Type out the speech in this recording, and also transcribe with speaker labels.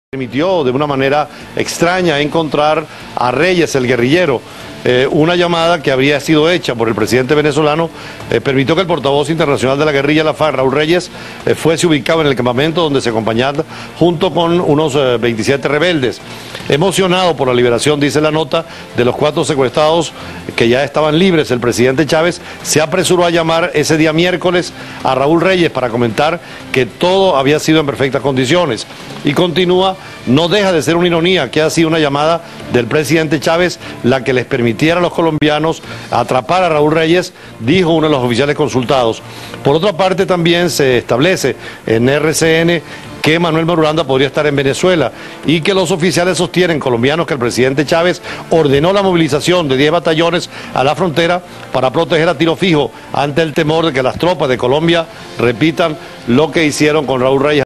Speaker 1: Permitió de una manera extraña encontrar a Reyes, el guerrillero. Una llamada que habría sido hecha por el presidente venezolano permitió que el portavoz internacional de la guerrilla, la FARC, Raúl Reyes, fuese ubicado en el campamento donde se acompañaba junto con unos 27 rebeldes. Emocionado por la liberación, dice la nota, de los 4 secuestrados que ya estaban libres, el presidente Chávez se apresuró a llamar ese día miércoles a Raúl Reyes para comentar que todo había sido en perfectas condiciones. Y continúa, no deja de ser una ironía que ha sido una llamada del presidente Chávez la que les permitiera a los colombianos atrapar a Raúl Reyes, dijo uno de los oficiales consultados. Por otra parte, también se establece en RCN que Manuel Marulanda podría estar en Venezuela y que los oficiales sostienen, colombianos, que el presidente Chávez ordenó la movilización de 10 batallones a la frontera para proteger a tiro fijo ante el temor de que las tropas de Colombia repitan lo que hicieron con Raúl Reyes.